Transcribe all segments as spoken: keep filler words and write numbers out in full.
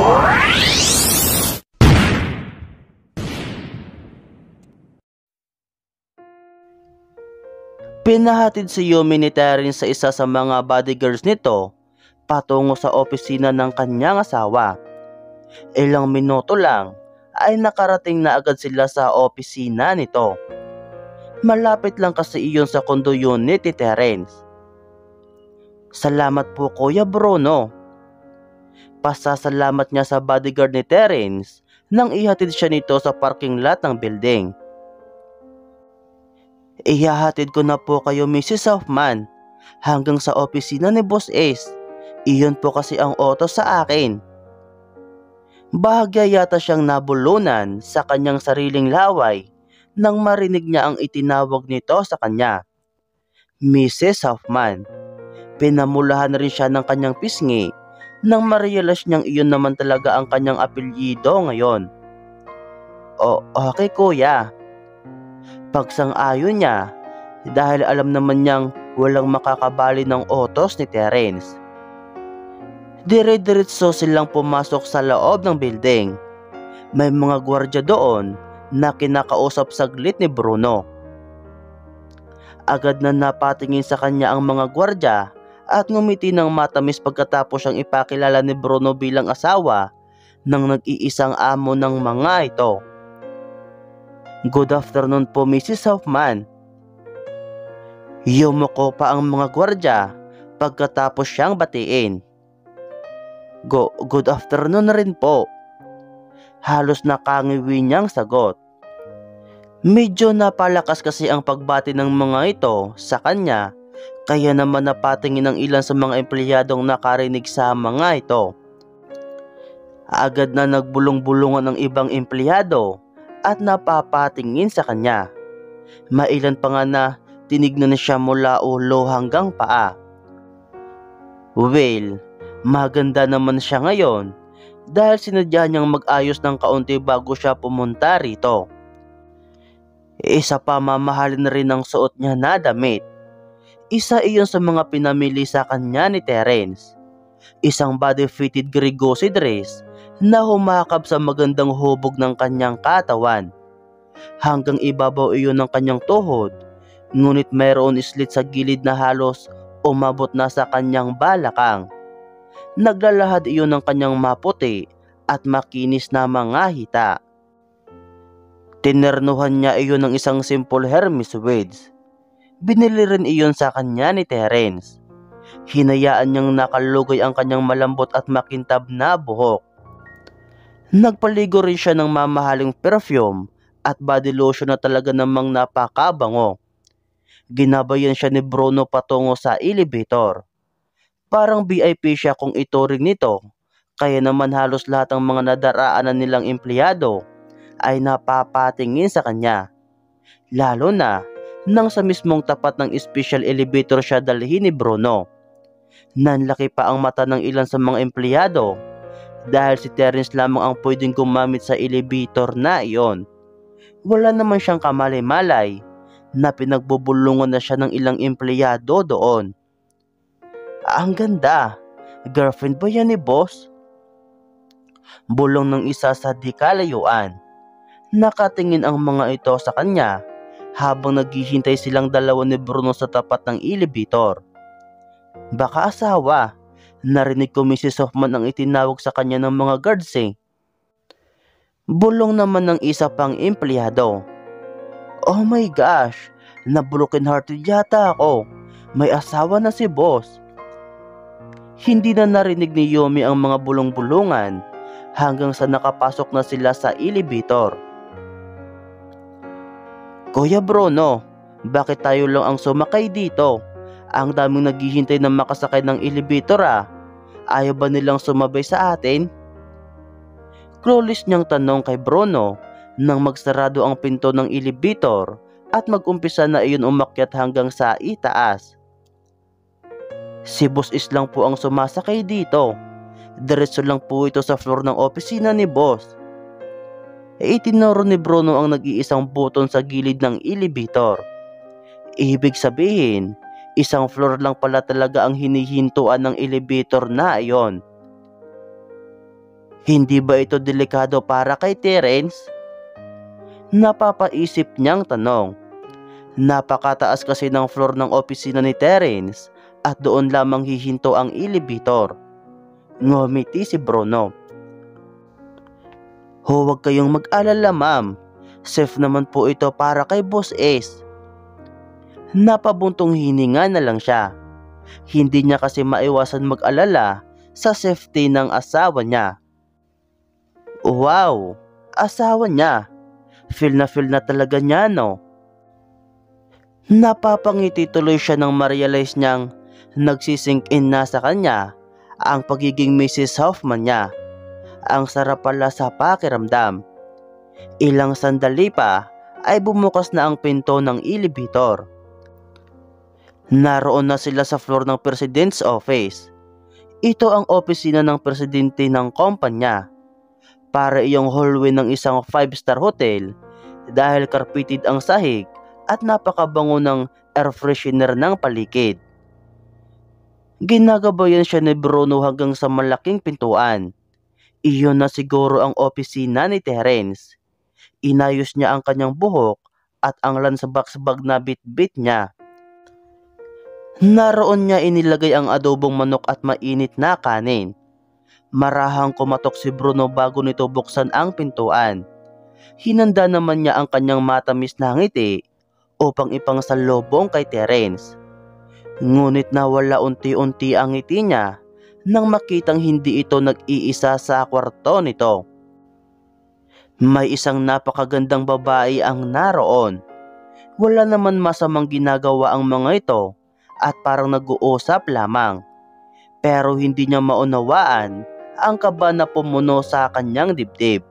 Pinahatid si Yumi ni Terence sa isa sa mga bodyguards nito patungo sa opisina ng kanyang asawa. Ilang minuto lang ay nakarating na agad sila sa opisina nito. Malapit lang kasi iyon sa condo unit ni Terence. "Salamat po Kuya Bruno." Pasasalamat niya sa bodyguard ni Terence nang ihatid siya nito sa parking lot ng building. "Ihahatid ko na po kayo Missus Hoffman hanggang sa opisina ni Boss Ace. Iyon po kasi ang utos sa akin." Bahagya yata siyang nabulunan sa kanyang sariling laway nang marinig niya ang itinawag nito sa kanya. Missus Hoffman. Pinamulahan na rin siya ng kanyang pisngi nang marealize niyang iyon naman talaga ang kanyang apelyido ngayon. "O, okay kuya." Pagsang-ayon niya dahil alam naman niyang walang makakabali ng utos ni Terence. Dire-diretso silang pumasok sa loob ng building. May mga gwardiya doon na kinakausap saglit ni Bruno. Agad na napatingin sa kanya ang mga gwardiya at ngumiti ng matamis pagkatapos siyang ipakilala ni Bruno bilang asawa ng nag-iisang amo ng mga ito. "Good afternoon po Missus Hoffman." Yumuko pa ang mga gwardiya pagkatapos siyang batiin. Go, "Good afternoon na rin po." Halos nakangiwi niyang sagot. Medyo napalakas kasi ang pagbati ng mga ito sa kanya, kaya naman napatingin ang ilan sa mga empleyadong nakarinig sa mga ito. Agad na nagbulong-bulungan ang ibang empleyado at napapatingin sa kanya. Mailan pa nga na tinignan na siya mula ulo hanggang paa. Well, maganda naman siya ngayon dahil sinadya niyang mag-ayos ng kaunti bago siya pumunta rito. Isa pa mamahalin na rin ang suot niya na damit. Isa iyon sa mga pinamili sa kanya ni Terence. Isang body-fitted Grigosi dress na humakap sa magandang hubog ng kanyang katawan. Hanggang ibabaw iyon ng kanyang tuhod, ngunit mayroon slit sa gilid na halos umabot na sa kanyang balakang. Naglalahad iyon ng kanyang maputi at makinis na mga hita. Tinernuhan niya iyon ng isang simple Hermes wedge. Binili rin iyon sa kanya ni Terence. Hinayaan niyang nakalugay ang kanyang malambot at makintab na buhok. Nagpaligo rin siya ng mamahaling perfume at body lotion na talaga namang napakabango. Ginabayan siya ni Bruno patungo sa elevator. Parang V I P siya kung ituring nito, kaya naman halos lahat ng mga nadaraanan nilang empleyado ay napapatingin sa kanya. Lalo na nang sa mismong tapat ng special elevator siya dalhin ni Bruno. Nanlaki pa ang mata ng ilan sa mga empleyado dahil si Terence lamang ang pwedeng gumamit sa elevator na iyon. Wala naman siyang kamalay-malay na pinagbubulungan na siya ng ilang empleyado doon. "Ang ganda, girlfriend ba yan ni boss?" Bulong ng isa sa di kalayuan. Nakatingin ang mga ito sa kanya habang naghihintay silang dalawa ni Bruno sa tapat ng elevator. "Baka asawa, narinig ko Missus Hoffman ang itinawag sa kanya ng mga guards eh." Bulong naman ng isa pang empleyado. "Oh my gosh, nabroken hearted yata ako. May asawa na si boss." Hindi na narinig ni Yumi ang mga bulong-bulungan hanggang sa nakapasok na sila sa elevator. "Kuya Bruno, bakit tayo lang ang sumakay dito? Ang daming naghihintay na makasakay ng elevator ah. Ayaw ba nilang sumabay sa atin?" Clueless niyang tanong kay Bruno nang magsarado ang pinto ng elevator at mag-umpisa na iyon umakyat hanggang sa itaas. "Si Boss Is lang po ang sumasakay dito. Diretso lang po ito sa floor ng opisina ni Boss." E itinuro ni Bruno ang nag-iisang buton sa gilid ng elevator. Ibig sabihin, isang floor lang pala talaga ang hinihintuan ng elevator na iyon. Hindi ba ito delikado para kay Terence? Napapaisip niyang tanong. Napakataas kasi ng floor ng opisina ni Terence at doon lamang hihinto ang elevator. Ngumiti si Bruno. Huwag kayong mag-alala, ma'am. Safe naman po ito para kay Boss Ace. Napabuntong hininga na lang siya. Hindi niya kasi maiwasan mag-alala sa safety ng asawa niya. Wow! Asawa niya. Feel na feel na talaga niya, no? Napapangiti tuloy siya nang ma-realize niyang nagsisink in na sa kanya ang pagiging Missus Hoffman niya. Ang sarap pala sa pakiramdam. Ilang sandali pa ay bumukas na ang pinto ng elevator. Naroon na sila sa floor ng President's office. Ito ang opisina ng presidente ng kumpanya. Para iyong hallway ng isang five-star hotel dahil carpeted ang sahig at napakabango ng air freshener ng paligid. Ginagabayan siya ni Bruno hanggang sa malaking pintuan. Iyon na siguro ang opisina ni Terence. Inayos niya ang kanyang buhok at ang lunchbox bag na bit-bit niya. Naroon niya inilagay ang adobong manok at mainit na kanin. Marahang kumatok si Bruno bago nito buksan ang pintuan. Hinanda naman niya ang kanyang matamis na ngiti upang ipangsalubong kay Terence. Ngunit nawala unti-unti ang ngiti niya nang makitang hindi ito nag-iisa sa kwarto nito. May isang napakagandang babae ang naroon. Wala naman masamang ginagawa ang mga ito at parang nag-uusap lamang. Pero hindi niya maunawaan ang kaba na pumuno sa kanyang dibdib.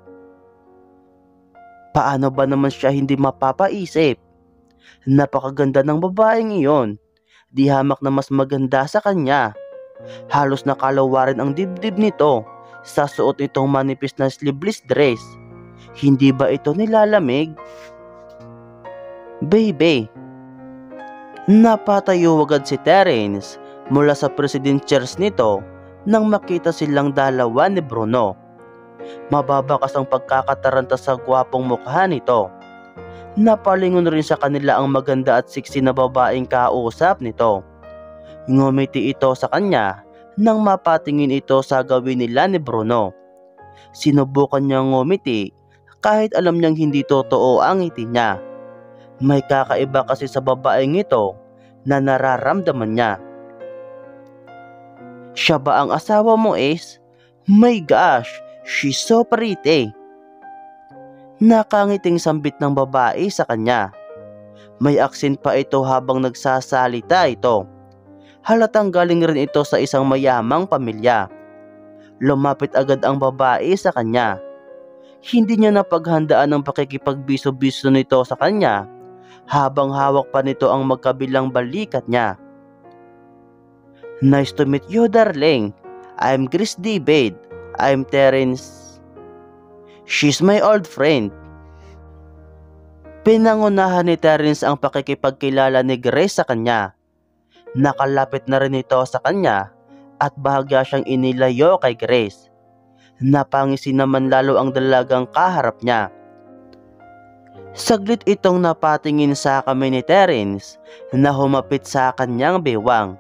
Paano ba naman siya hindi mapapaisip? Napakaganda ng babaeng iyon. Di hamak na mas maganda sa kanya. Halos nakalawarin ang dibdib nito sa suot nitong manipis na sleeveless dress. Hindi ba ito nilalamig? Baby! Napatayo agad si Terence mula sa president chairs nito nang makita silang dalawa ni Bruno. Mababakas ang pagkakataranta sa gwapong mukha nito. Napalingon rin sa kanila ang maganda at sexy na babaeng kausap nito. Ngumiti ito sa kanya nang mapatingin ito sa gawin nila ni Bruno. Sinubukan niyang ngumiti kahit alam niyang hindi totoo ang ngiti niya. May kakaiba kasi sa babaeng ito na nararamdaman niya. Siya ba ang asawa mo, Ace? My gosh, she's so pretty. Nakangiting sambit ng babae sa kanya. May aksen pa ito habang nagsasalita ito. Halatang galing rin ito sa isang mayamang pamilya. Lumapit agad ang babae sa kanya. Hindi niya napaghandaan ang pakikipagbiso-biso nito sa kanya habang hawak pa nito ang magkabilang balikat niya. Nice to meet you, darling. I'm Chris David. I'm Terence. She's my old friend. Pinangunahan ni Terence ang pakikipagkilala ni Grace sa kanya. Nakalapit na rin ito sa kanya at bahagya siyang inilayo kay Grace. Napangisi naman lalo ang dalagang kaharap niya. Saglit itong napatingin sa kamay ni Terence na humapit sa kanyang bewang.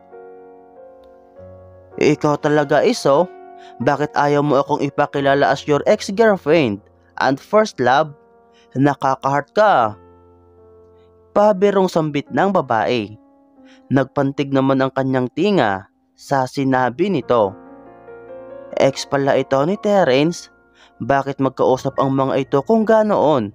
Ikaw talaga, Iso? Bakit ayaw mo akong ipakilala as your ex-girlfriend and first love? Nakaka-heart ka. Pabirong sambit ng babae. Nagpantig naman ang kanyang tinga sa sinabi nito. Ex pala ito ni Terence. Bakit magkausap ang mga ito kung ganoon?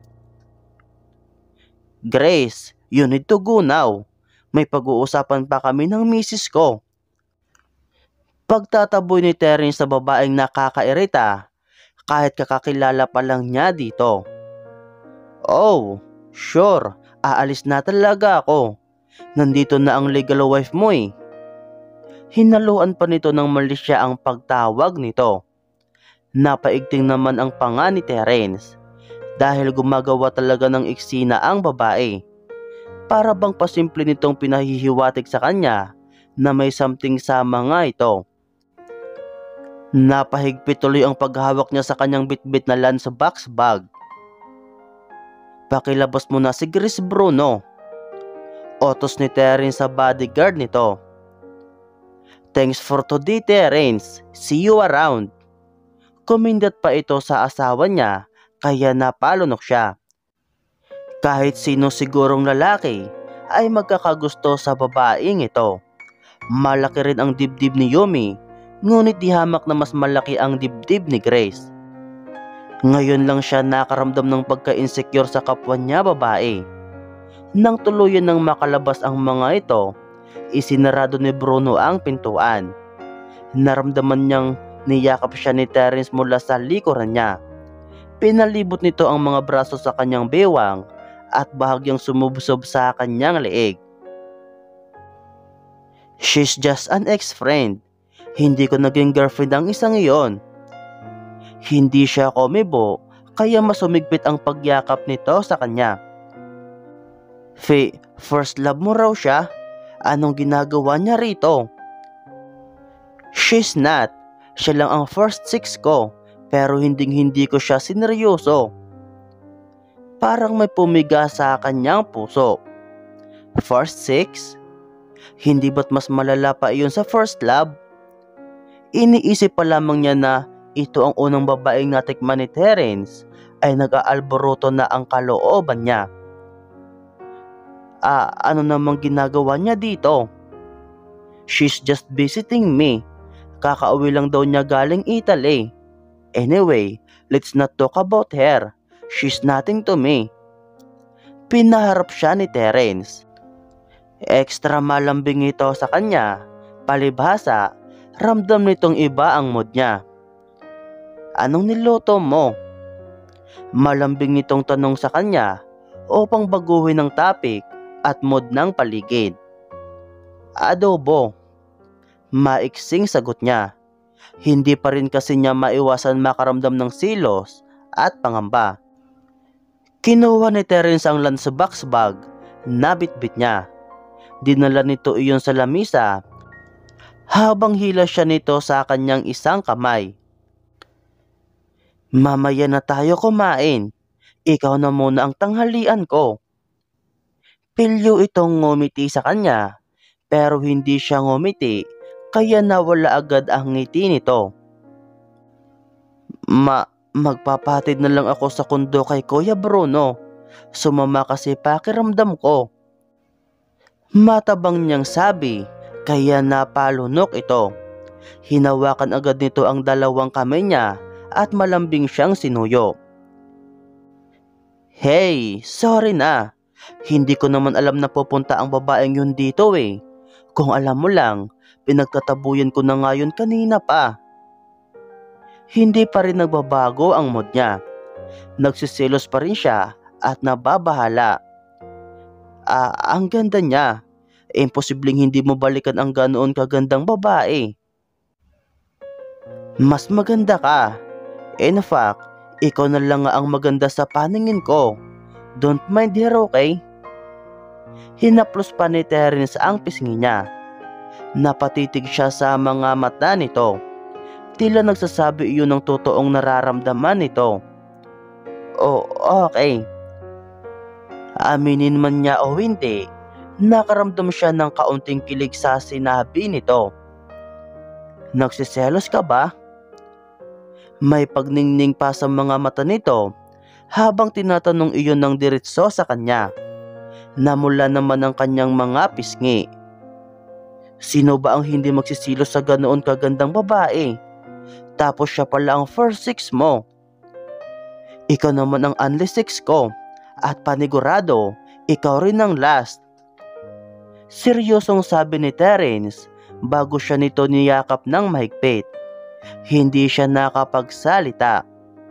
Grace, you need to go now. May pag-uusapan pa kami ng misis ko. Pagtataboy ni Terence sa babaeng nakakairita kahit kakakilala pa lang niya dito. Oh, sure, aalis na talaga ako. Nandito na ang legal wife mo eh. Hinaluan pa nito ng mali siya ang pagtawag nito. Napaigting naman ang panga ni Terence dahil gumagawa talaga ng eksena ang babae. Para bang pasimple nitong pinahihiwatig sa kanya na may something sa mga ito. Napahigpit tuloy ang paghawak niya sa kanyang bitbit na lunchbox bag. "Pakilabas mo na si Chris, Bruno," utos ni Terence sa bodyguard nito. "Thanks for today, Terence. See you around." Kumindat pa ito sa asawa niya kaya napalunok siya. Kahit sino sigurong lalaki ay magkakagusto sa babaeng ito. Malaki rin ang dibdib ni Yumi, ngunit di hamak na mas malaki ang dibdib ni Grace. Ngayon lang siya nakaramdam ng pagka-insecure sa kapwa niya babae. Nang tuluyan ng makalabas ang mga ito, isinarado ni Bruno ang pintuan. Naramdaman niyang niyakap siya ni Terence mula sa likuran niya. Pinalibot nito ang mga braso sa kanyang bewang at bahagyang sumubsob sa kanyang leeg. "She's just an ex-friend. Hindi ko naging girlfriend ang isang iyon." Hindi siya kumibo kaya mas humigpit ang pagyakap nito sa kanya. "Fe, first love mo raw siya? Anong ginagawa niya rito?" "She's not. Siya lang ang first six ko, pero hinding hindi ko siya sineryoso." Parang may pumiga sa kanyang puso. First six? Hindi ba't mas malala pa iyon sa first love? Iniisip pa lamang niya na ito ang unang babaeng natikman ni Terence ay nag-aalboroto na ang kalooban niya. Ah, ano namang ginagawa niya dito? "She's just visiting me. Kakauwi lang daw niya galing Italy. Anyway, let's not talk about her. She's nothing to me." Pinaharap siya ni Terence. Extra malambing ito sa kanya. Palibhasa, ramdam nitong iba ang mood niya. "Anong niluto mo?" Malambing nitong tanong sa kanya upang baguhin ang topic at mood ng paligid. "Adobo." Maiksing sagot niya. Hindi pa rin kasi niya maiwasan makaramdam ng silos at pangamba. Kinuha ni Terence ang lunchbox bag na bitbit niya. Dinala nito iyon sa lamisa habang hila siya nito sa kanyang isang kamay. "Mamaya na tayo kumain. Ikaw na muna ang tanghalian ko." Pilyo itong ngumiti sa kanya, pero hindi siya ngumiti kaya nawala agad ang ngiti nito. Ma, magpapatid na lang ako sa kondo kay Kuya Bruno. Sumama kasi pakiramdam ko." Matabang niyang sabi, kaya napalunok ito. Hinawakan agad nito ang dalawang kamay niya at malambing siyang sinuyo. "Hey, sorry na. Hindi ko naman alam na pupunta ang babaeng yun dito eh. Kung alam mo lang, pinagtatabuyan ko na ngayon kanina pa." Hindi pa rin nagbabago ang mood niya. Nagsisilos pa rin siya at nababahala. Ah, ang ganda niya. Imposibleng hindi mo balikan ang ganoon kagandang babae. Mas maganda ka. In fact, ikaw na lang nga ang maganda sa paningin ko. Don't mind her, okay? Hinaplos pa ni Terence ang pisngi niya. Napatitig siya sa mga mata nito. Tila nagsasabi iyon ng totoong nararamdaman nito. "Oh, okay." Aminin man niya o hindi, nakaramdam siya ng kaunting kilig sa sinabi nito. "Nagsiselos ka ba?" May pagningning pa sa mga mata nito habang tinatanong iyon ng diretso sa kanya. Namula naman ang kanyang mga pisngi. Sino ba ang hindi magsisilos sa ganoon kagandang babae? Tapos siya pala ang first six mo. Ikaw naman ang only six ko. At panigurado, ikaw rin ang last. Seryosong sabi ni Terence bago siya nito niyakap ng mahigpit. Hindi siya nakapagsalita.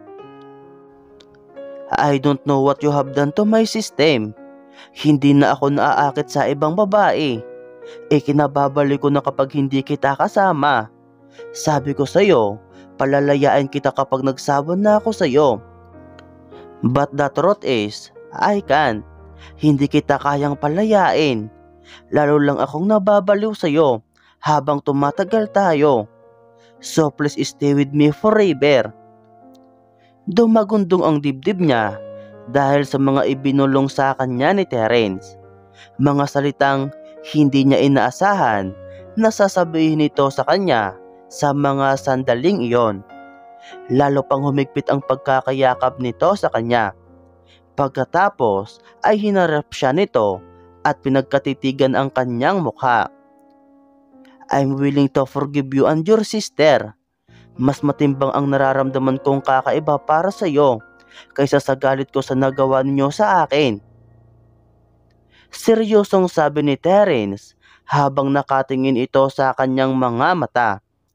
"I don't know what you have done to my system. Hindi na ako naaakit sa ibang babae. Ikinababalik ko na kapag hindi kita kasama. Sabi ko sa'yo, palalayain kita kapag nagsawa na ako sa'yo. But the truth is, I can't. Hindi kita kayang palayain. Lalo lang akong nababaliw sa'yo habang tumatagal tayo. So please stay with me forever. Dumagundong ang dibdib niya dahil sa mga ibinulong sa kanya ni Terence. Mga salitang hindi niya inaasahan na sasabihin nito sa kanya sa mga sandaling iyon. Lalo pang humigpit ang pagkakayakap nito sa kanya. Pagkatapos ay hinarap siya nito at pinagkatitigan ang kanyang mukha. I'm willing to forgive you and your sister. Mas matimbang ang nararamdaman kong kakaiba para sa iyo kaysa sa galit ko sa nagawa ninyo sa akin. Seryosong sabi ni Terence habang nakatingin ito sa kanyang mga mata.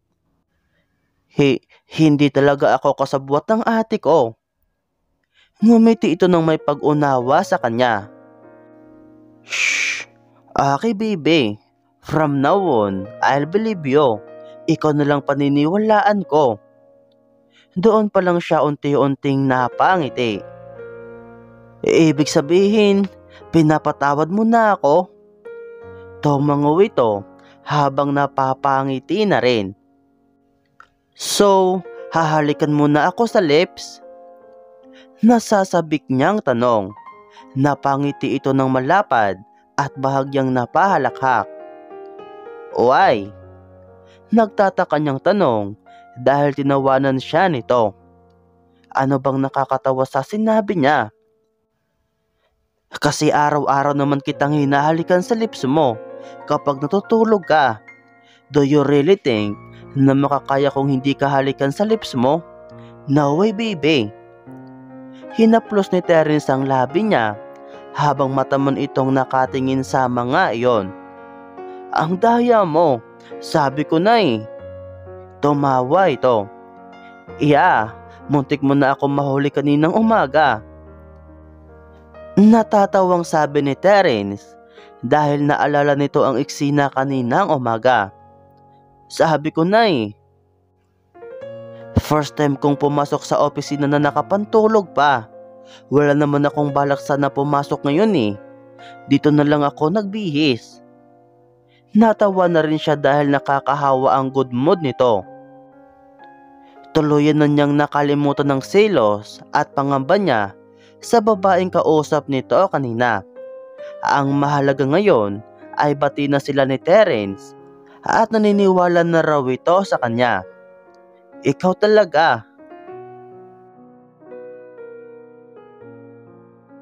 Hi, hindi talaga ako kasabwat ng ate ko. Ngumiti ito ng may pag-unawa sa kanya. Shh! Okay baby, from now on, I'll believe you. Ikaw na lang paniniwalaan ko. Doon pa lang siya unti-unting napangiti. Ibig sabihin, pinapatawad mo na ako? Tumango ito habang napapangiti na rin. So, hahalikan mo na ako sa lips? Nasasabik niyang tanong. Napangiti ito ng malapad at bahagyang napahalakhak. Why? Nagtataka niyang tanong dahil tinawanan siya nito. Ano bang nakakatawa sa sinabi niya? Kasi araw-araw naman kitang hinahalikan sa lips mo kapag natutulog ka. Do you really think na makakaya kong hindi ka halikan sa lips mo? No way baby. Hinaplos ni Terence ang labi niya habang mataman itong nakatingin sa mga iyon. Ang daya mo, sabi ko na eh. Tumawa ito. Iya, muntik mo na ako mahuli kaninang umaga. Natatawang sabi ni Terence dahil naalala nito ang eksena kaninang umaga. Sabi ko na eh. First time kong pumasok sa opisina na nakapantulog pa. Wala naman akong balak sana pumasok ngayon eh. Dito na lang ako nagbihis. Natawa na rin siya dahil nakakahawa ang good mood nito. Tuluyan na niyang nakalimutan ng selos at pangamba niya sa babaeng kausap nito kanina. Ang mahalaga ngayon ay bati na sila ni Terence at naniniwala na raw ito sa kanya. Ikaw talaga.